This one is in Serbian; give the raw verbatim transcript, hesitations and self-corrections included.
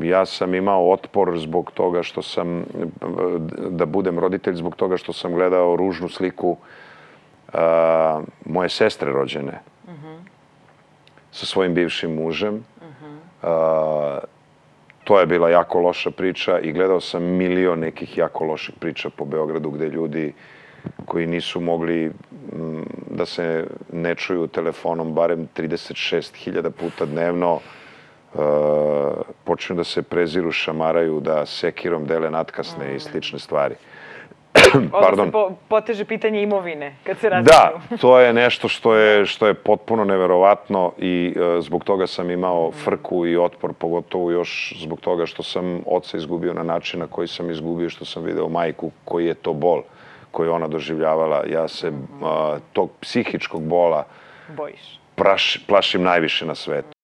ja sam imao otpor zbog toga što sam, da budem roditelj, zbog toga što sam gledao ružnu sliku a, moje sestre rođene sa svojim bivšim mužem. A, to je bila jako loša priča i gledao sam milion nekih jako loših priča po Beogradu gde ljudi koji nisu mogli da se ne čuju telefonom barem trideset šest hiljada puta dnevno, počnu da se preziru, šamaraju, da sekirom dele natkasne i slične stvari. Odnosno se poteže pitanje imovine kad se razmišljaju. Da, to je nešto što je, što je potpuno neverovatno i zbog toga sam imao frku i otpor, pogotovo još zbog toga što sam oca izgubio na način na koji sam izgubio, što sam video majku, koji je to bol koji ona doživljavala. Ja se a, tog psihičkog bola bojiš. Praš, plašim najviše na svetu.